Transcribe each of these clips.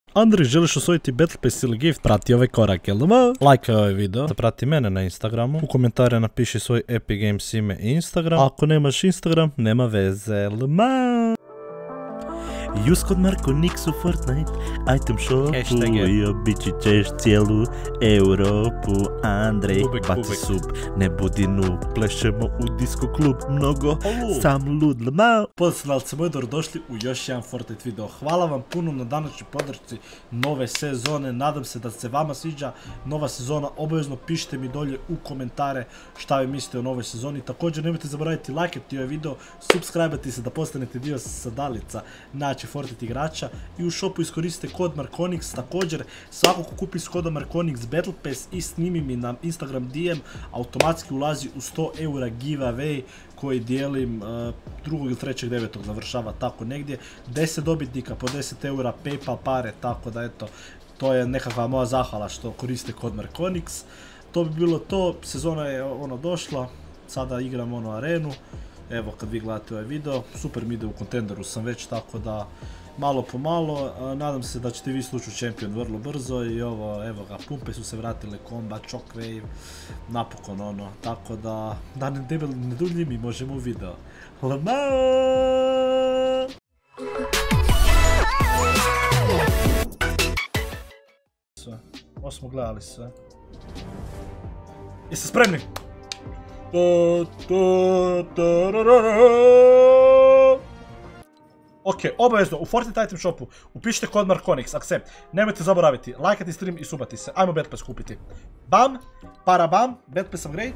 Andrej, želiš osvojiti Battle Pass ili gift? Prati ove korake, lma? Lajkaj ovaj video, da prati mene na Instagramu. U komentare napiši svoj Epic Games ime i Instagram. Ako nemaš Instagram, nema veze, lma? Use kod Marko Nix u Fortnite item shopu i obići ćeš cijelu Europu. Andrej, baci sub, ne budi noob, plešemo u disco klub, mnogo sam lud, lma. Podsjedalci moji, dobrodošli u još jedan Fortnite video. Hvala vam puno na današnjoj podršci nove sezone, nadam se da se vama sviđa nova sezona. Obavezno pišite mi dolje u komentare šta vi mislite o novoj sezoni. Također nemojte zaboraviti lajkati ovaj video, subscribe-ati se da postanete dio sadalica Fortnite igrača i u shopu iskoristite kod Markonix. Također svako ko kupi s kodom Markonix Battle Pass i snimi mi na Instagram DM, automatski ulazi u 100 eura giveaway koji dijelim 2. ili 3.9. završava tako negdje. 10 dobitnika po 10 eura PayPal pare, tako da eto, to je nekakva moja zahvala što koriste kod Markonix. To bi bilo to, sezona je došla, sada igram arenu. Evo kad vi gledate ovaj video, super mi ide u kontenderu sam već, tako da malo po malo, nadam se da ćete vi sluču Champion vrlo brzo i evo ga, pumpe su se vratile, Combat, Shockwave, napokon tako da ne duljim i možemo u video. Lama! Sve, ovo smo gledali sve. Jeste spremni? Ok, obavezno u Fortnite item shopu upišite kod Markonix, accept. Nemojte zaboraviti, lajkati stream i subati se. Ajmo Battle Pass kupiti. Bam, para bam, Battle Pass upgrade.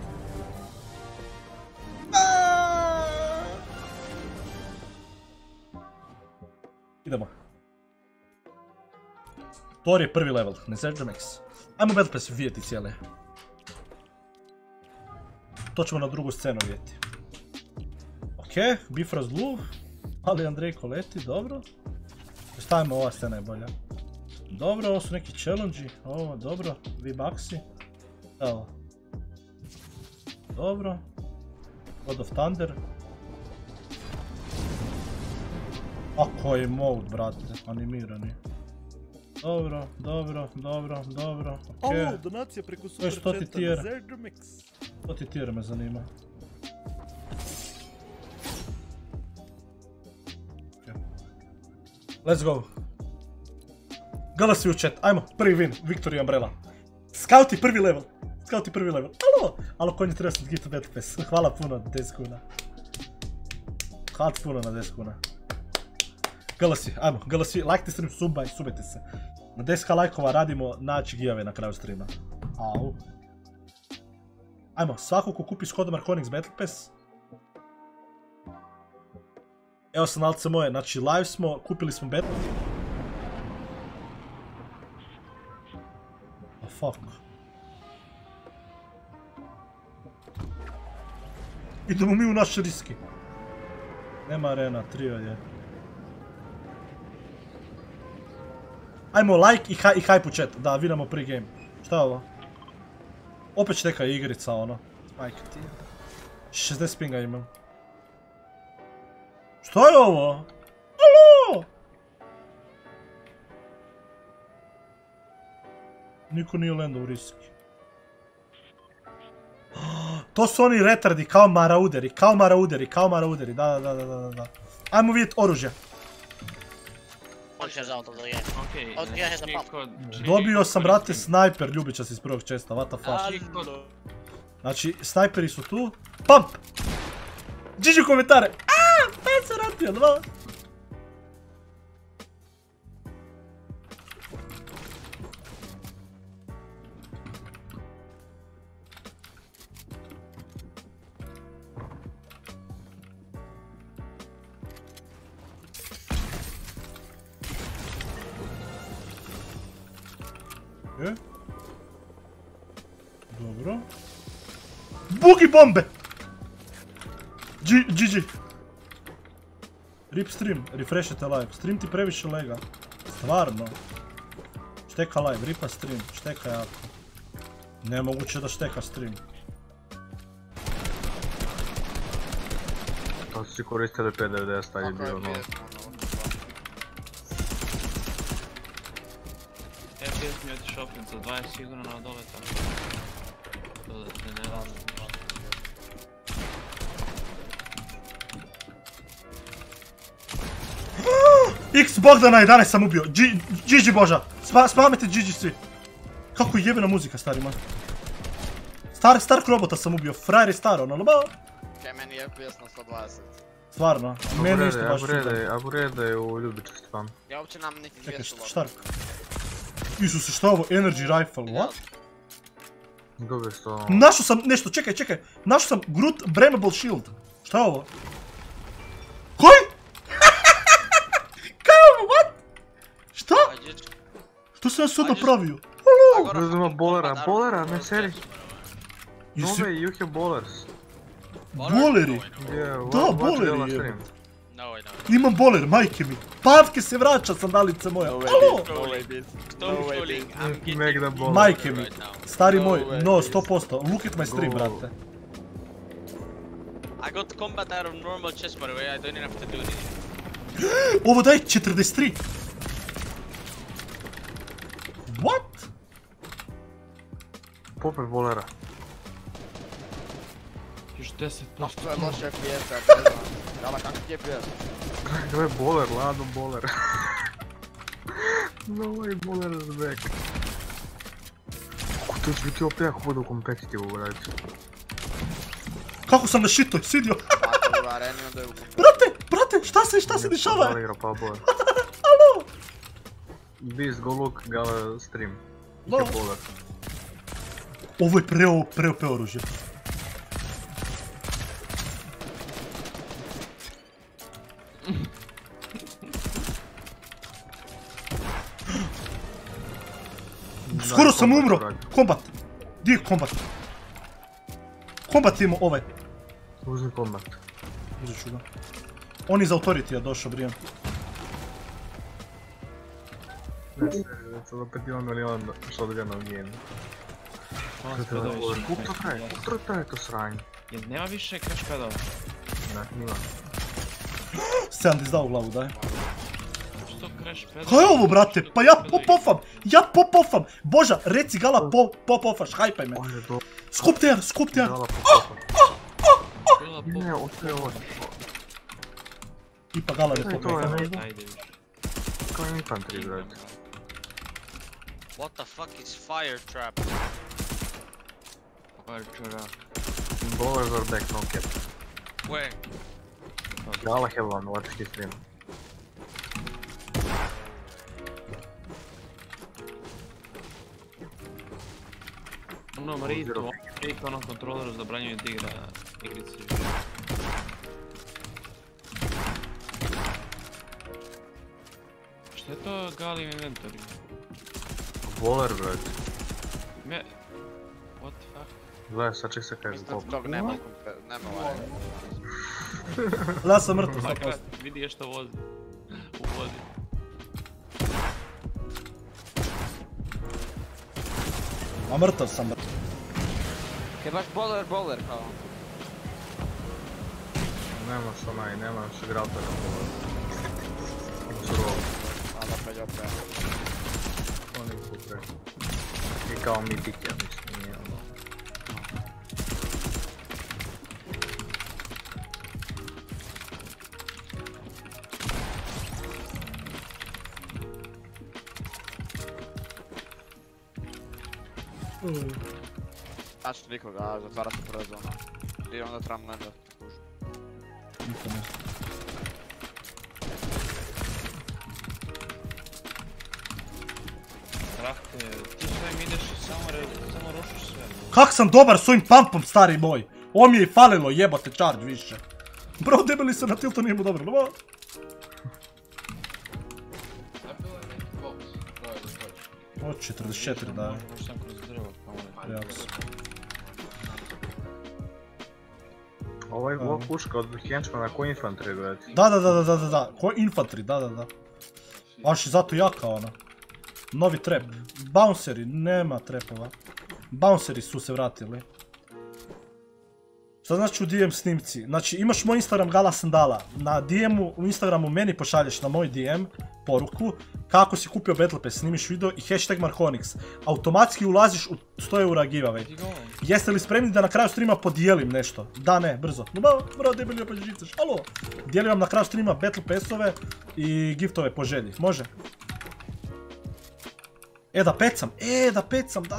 Idemo. Thor je prvi level, ne Zerđo Max. Ajmo Battle Pass vidjeti cijele. To ćemo na drugu scenu vidjeti. Ok, Bifrost Blue, ali Andrejko leti, dobro. Stavimo, ova scena je bolja. Dobro, ovo su neki challenge-i, ovo, dobro, V-Bucksi. Evo. Dobro. God of Thunder. A koji mode, brate, animirani. Dobro, ok. Ovo, donacija preko Superchata na Zerđo Max. To ti tier me zanima. Let's go. Galasi u chat, ajmo, prvi win, Victory Umbrella. Scouti prvi level. Alo, konji 30 gift Battle Pass. Hvala puno na 10 kuna. Galasi, ajmo, Galasi, lajkite stream, subajte se. Na 10k lajkova radimo naći giveaway na kraju streama. Au. Ajmo, svako ko kupi s kodom Markonix Battle Pass. Evo sam nalce moje, znači live smo, kupili smo Battle. Oh fuck. Idemo mi u naš riski. Nema arena, trio je. Ajmo like i hype u chat, da vidimo prvi game. Šta je ovo? Opet će neka igrica, Majke ti. 60 pinga imam. Što je ovo? Alo! Niko nije landao u riski. To su oni retardi, kao marauderi, da. Ajmo vidjeti oružje. Dobio sam, brate, snajper, ljubičast iz prvog česta, what the fuck. Znači, snajperi su tu. Pump! GG komentare! Taj se ratio, dva! Dobro. Bugi bombe! GG. Rip stream, refreshite live. Stream ti previše lega. Stvarno. Šteka live, ripa stream, šteka jako. Nemoguće da šteka stream. To su si koristili 5.90, taj je bio FPS mi je otišao opet za 20 sigurno na dole tako. To da se ne lažem. X Bogdana 11 sam ubio. GG Boža. Spamite GG svi. Kako je jebena muzika, stari man. Stark robota sam ubio. Frajer je star, ono. Kaj meni je FPS na 120. Stvarno. Meni isto baš čudan. Abureda je u ljubičast vam. Ja uopće nam neki 200 Čekaj, lopta. Stark. Isuse, šta je ovo? Energy rifle, what? Dobro je što... Našao sam nešto, čekaj. Našao sam Groot Bramable Shield. Šta je ovo? Koji? Kaj je ovo, what? Šta? Što sam ja sad napravio? Uzima bolera, ne seri. Nove you have bowlers. Boleri? Da, boleri je. Imam boler, majke mi. Pavke se vraća, sandalice moja. Alo! Majke mi. Stari moj, no, 100%. Look at my stream, brate. I got combat out of normal chest by the way, I don't even have to do anything. Ovo daj 43. What? Popet bolera. Još 10%. No, to je loše FPS, ja ne znam. Dala, kako ti je FPS? Gle boler, lado boler. No je boler back. Kako to će biti opet jako bude u kompetitivu, brać. Kako sam na shitoj, sidio. Ako je u areni, onda je u kompetitivu. Brate, šta se dešava? Alo! Beast, go look, Gala stream. You have boler. Ovo je preop oružje. Skoro sam umro! Kombat! Gdje je kombat? Kombat imao ovaj. Uzmi kombat. Uzet ću ga. On iz Autoritija došao, Brian. Već opet imam milion shotguna u game. Kako traje to sranje? Jel nema više crash padova? Ne, nima. 70 dao u glavu, daj. Što crash padova? Kaj je ovo, brate? Pa ja pop-offam! Boža, reci Gala pop-offaš, hajpaj me. Skup te, Gala ne, ostaje ovo. Ipa Gala ne pop-offa. Kao infantry, brate. What the fuck is fire trap? Fire trap. Bowlers are back, no cap. Where? Gala have one, watch his stream. Onom ritu, onom kontroleru zabranjuju da igra igrici. Šta je to Gali inventory? Bowler, brate. What the fuck? Gledaj, sad ček se kaj Mislim da tog nema u areni. Ja sam mrtav, 100%. Vidi je što vozi. U vodi. A mrtav sam, brate. Kaj baš bowler kao. Nemaš grata na bowler. Surovo. Hvala pa ljope. On je kupre. I kao mitik, ja mislim, nije ono. Znači nikoga, zatvara se prva zona. I onda trebam landat. Niko ne. Brate, ti svojim ideš i samo rušiš sve. Kak sam dobar s ovim pumpom, stari moj. Ovo mi je i falilo, jebote charge više. Bro, debeli se na tiltu, nije mu dobro, no? O, 44 daje. Možeš sam kroz drvo, pa Reaks. Ovaj puška od Henchmana ko infantry, brate. Da. Ko infantry, da. Baš i zato jaka ona. Novi trap. Bounceri, nema trapova. Bounceri su se vratili. Šta znači u DM snimci? Znači imaš moj Instagram Gala Sandala, na DM-u u Instagramu meni pošalješ na moj DM poruku kako si kupio Battle Pass, snimiš video i hashtag Markonix. Automatski ulaziš u 100 eura giveaway. Jeste li spremni da na kraju streama podijelim nešto? Da, ne, brzo. Bro, debeli opet žicaš, alo! Dijelim vam na kraju streama Battle Passove i giftove po želji, može? Da pecam, da.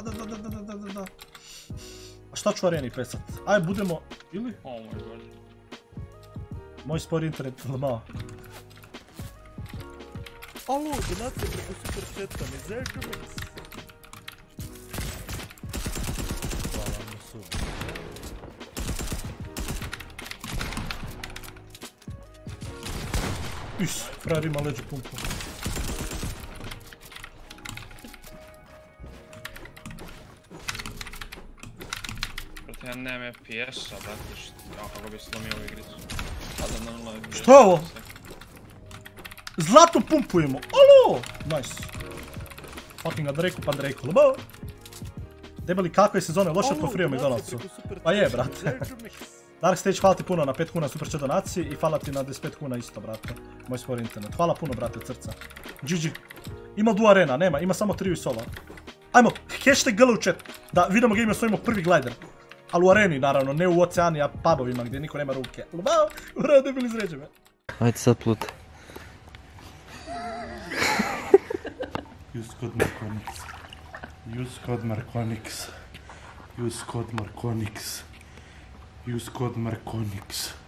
A šta ću areni pecat? Aj, budemo... Ili? O moj bože. Moj spori internet, malo. Alo, donacija preko super chata, ne zežu mix. Hvala vam su. Frajer ima leđu pumpu. Ja nemam FPS-a, dakle kako bi slomio ovu igricu. Što je ovo? Zlatnu pumpu imamo, alo! Nice. Fucking Andrejku, labo! Debeli, kakve sezone, loše po Free McDonald'su. Pa je, brate. Dark Stage, hvala ti puno na 5 kuna super chat donaciji i hvala ti na 25 kuna isto, brate. Moj spori internet. Hvala puno, brate, od srca. GG. Ima du arena, nema, ima samo 3 i solo. Ajmo, hashtag GL u chat. Da vidimo gdje ima svojimo prvi glider. Ali u areni, naravno, ne u oceani, a pubovima gdje niko nema ruke. Lubao, ura, debili izređe me. Ajde sad pluti. Use code Markonix. Use code Markonix. Use code Markonix. Use code Markonix.